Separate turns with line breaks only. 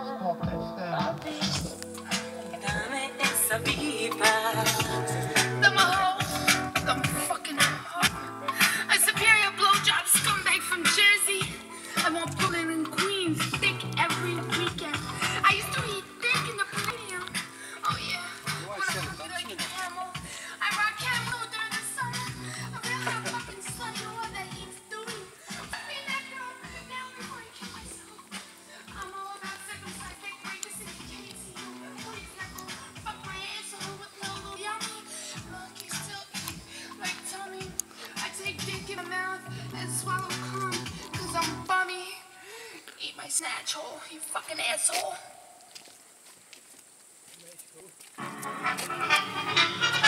Stop it.
Dame esa pipa.
I'm a hoe. I'm a fucking hoe. A superior blowjob scumbag from Jersey. I want Brooklyn and Queens thick every weekend. I used to eat thick in the premium. Oh yeah. When I look like an animal, I rock camel during the summer. I feel like a fucking slutty whore that eats duty. Be that girl now before I kill myself. I'm all about circumcised dick pregnancy. Can't see you. Please never fuck my asshole with no yummy. Monkey still eat like tummy. I take dick in my mouth and swallow cum. Cause I'm bummy. Eat my snatch hole, you fucking asshole.